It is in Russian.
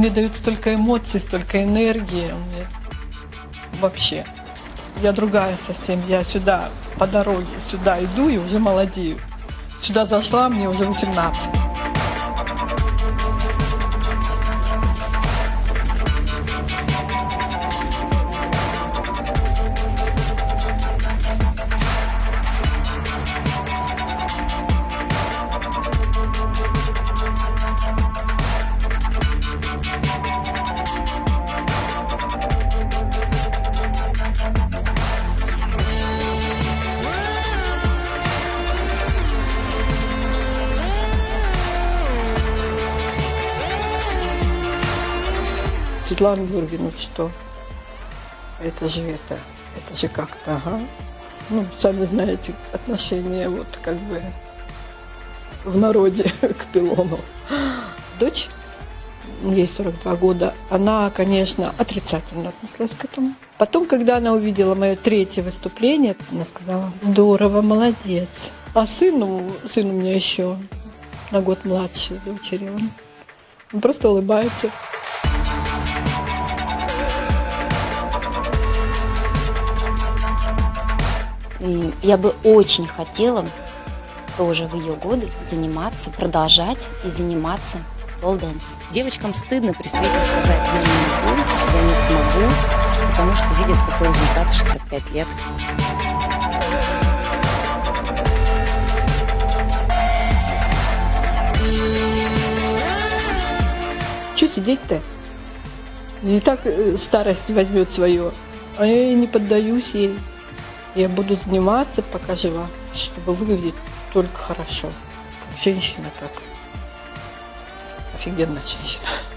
мне дают столько эмоций, столько энергии. Мне... Вообще. Я другая совсем. Я сюда, по дороге, сюда иду и уже молодею. Сюда зашла, мне уже 18. Светлана Георгиевна, что? Это же как-то, ага. Ну, сами знаете, отношения вот как бы в народе к пилону. Дочь, ей 42 года, она, конечно, отрицательно отнеслась к этому. Потом, когда она увидела мое 3-е выступление, она сказала: здорово, молодец. А сын у меня еще на год младше дочери, он просто улыбается. Я бы очень хотела тоже в ее годы продолжать и заниматься полденс. Девочкам стыдно при свете сказать: я не могу, я не смогу, потому что видят, какой результат в 65 лет. Чего сидеть-то? Не так старость возьмет свое, а я и не поддаюсь ей. Я буду заниматься, пока жива, чтобы выглядеть только хорошо. Женщина так. Офигенная женщина.